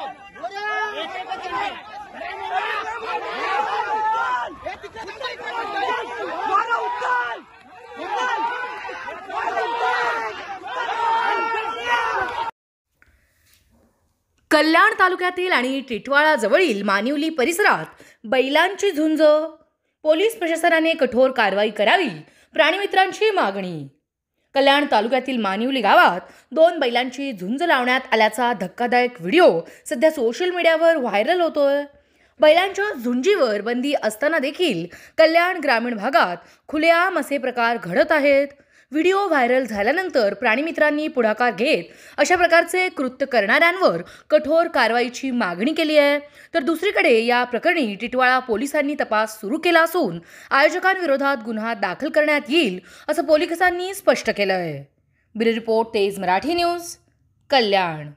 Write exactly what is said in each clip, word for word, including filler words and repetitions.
कल्याण तालुक्यातील आणि टिटवाळा जवळील मानिवली परिसरात बैलांची झुंज, पोलीस प्रशासनाने कठोर कारवाई करावी, प्राणीमित्रांची मागणी। कल्याण तालुक्यातील मानिवली गावात दोन बैलांची झुंज लावण्यात आल्याचा धक्कादायक व्हिडिओ सध्या सोशल मीडियावर व्हायरल होतोय। बैलांच्या झुंजीवर बंदी असताना देखील कल्याण ग्रामीण भागात खुलेआम असे प्रकार घडत आहेत। व्हिडिओ व्हायरल झाल्यानंतर प्राणीमित्रांनी पुढाकार घेत अशा प्रकारचे कृत्य करणाऱ्यांवर कठोर कारवाईची मागणी केली आहे। तर दुसरीकडे या प्रकरणी टिटवाळा पोलिसांनी तपास सुरू केला असून आयोजकांविरोधात गुन्हा दाखल करण्यात येईल असं पोलिसांनी स्पष्ट केलं आहे। Bureau report Tej Marathi news, Kalyan.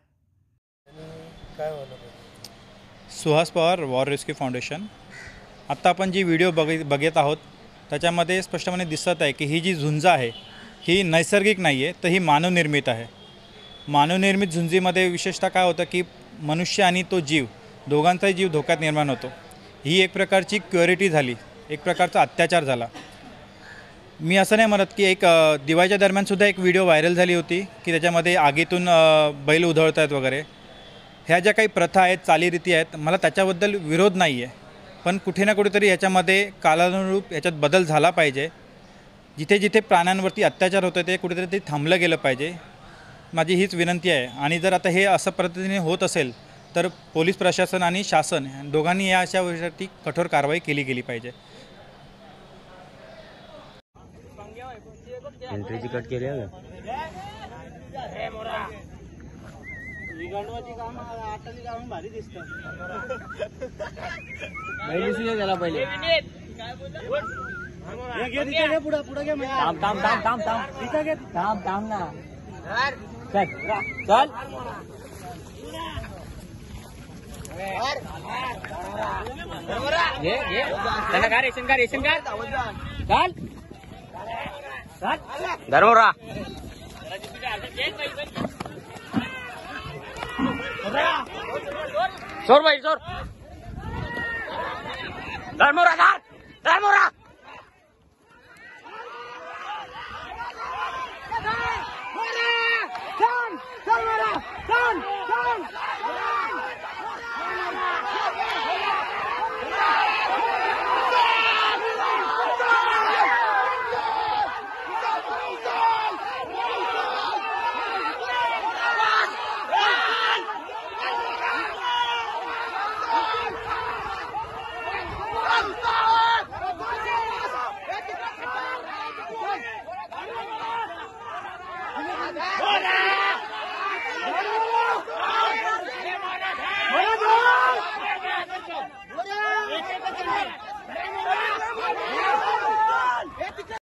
Suhas Pawar, War Rescue Foundation. आता आपण जी व्हिडिओ बघ बघत आहोत त्याच्यामध्ये स्पष्टपणे दिसत आहे की ही जी झुंज आहे ही नैसर्गिक नाही आहे, तर ही मानवनिर्मित आहे। मानवनिर्मित झुंजीमध्ये विशेषतः काय होतं की मनुष्य आणि तो जीव दोघांचाही जीव धोक्यात निर्माण होतो। ही एक प्रकारची क्युरिटी झाली, एक प्रकारचा अत्याचार झाला। मी असं नाही म्हणत की एक दिवाळीच्या दरम्यानसुद्धा एक व्हिडिओ व्हायरल झाली होती की त्याच्यामध्ये आगीतून बैल उधळत आहेत वगैरे। ह्या ज्या काही प्रथा आहेत, चालीरीती आहेत, मला त्याच्याबद्दल विरोध नाही आहे, पण कुठे ना कुठेतरी याच्यामध्ये कालानुरूप याच्यात बदल झाला पाहिजे। जिथे जिथे प्राण्यांवरती अत्याचार होतो ते कुठेतरी ते थांबलं गेलं पाहिजे, माझी हीच विनंती आहे। आणि जर आता हे असं पद्धतीने होत असेल तर पोलीस प्रशासन आणि शासन दोघांनी या अशा विषयावरती कठोर कारवाई केली गेली पाहिजे। एंट्रीची कट केली आहे काम आताची काम भारी दिसतं। त्याला पहिले पुढे पुढे घे थांब थांब थांब थांब थांब इथं घे थांब थांब ना चल चल ये ये त्यांना का रेशन का रेशन का चल चल धर्मोरा जोर भाई जोर धर्मोरा धर धर्मोरा चल चल